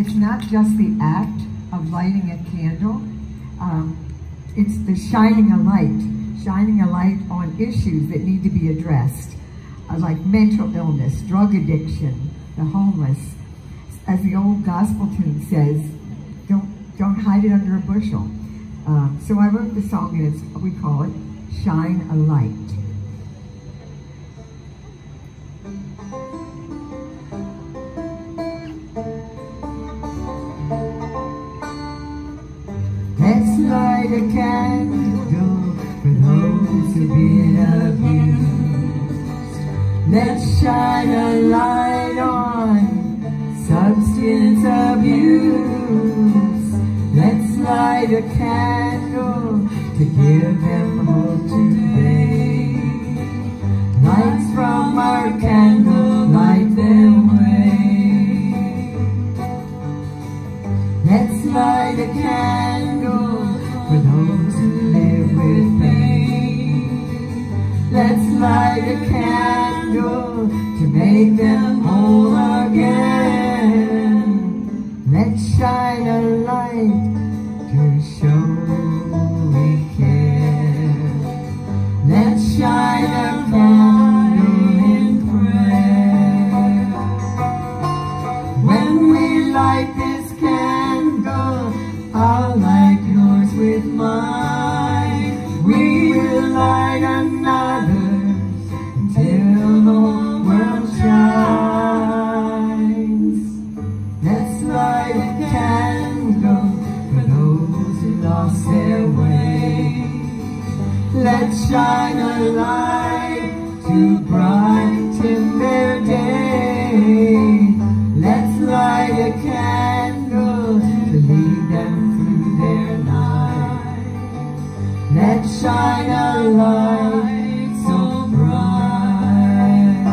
it's not just the act of lighting a candle, it's the shining a light on issues that need to be addressed, like mental illness, drug addiction, the homeless. As the old gospel tune says, don't hide it under a bushel. So I wrote the song, and we call it Shine a Light. Let's light a candle for those who've been abused. Let's shine a light on substance abuse. Let's light a candle to give them hope today. Lights from our candle light their way. Let's light a candle for those who live with pain. Let's light a candle to make them whole again. Let's shine a light to show we care. Let's shine a candle in prayer. When we light this candle, I'll light yours with mine. We will light another until the world shines. Let's light a candle for those who lost their way. Let's shine a light to brighten their day. Let's light a candle to lead them through their night. Let's shine a light so bright.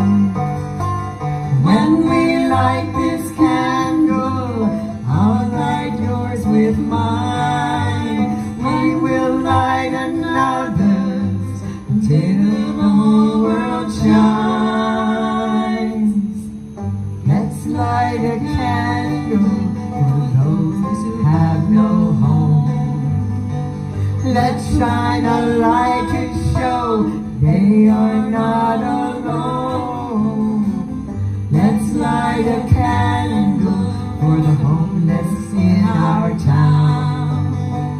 When we light this candle, I'll light yours with mine. We will light another's until the whole world shines. Let's light a candle for those who have no home. Let's shine a light to show they are not alone. Let's light a candle for the homeless in our town,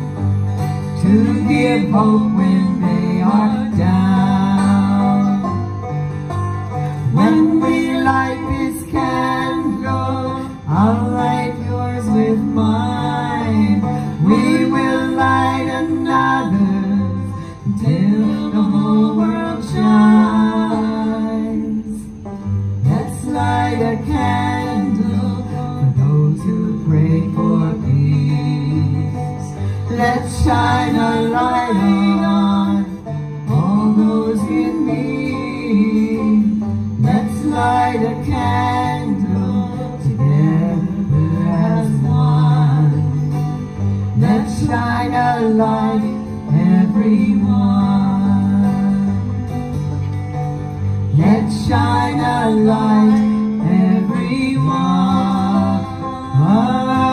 to give hope when they are down. When we light this candle, I'll light yours with mine. We will light another's until the whole world shines. Let's light a candle for those who pray for peace. Let's shine a light on all those in need. Let's light a candle together as one. Let's shine a light, everyone. Let's shine a light, everyone.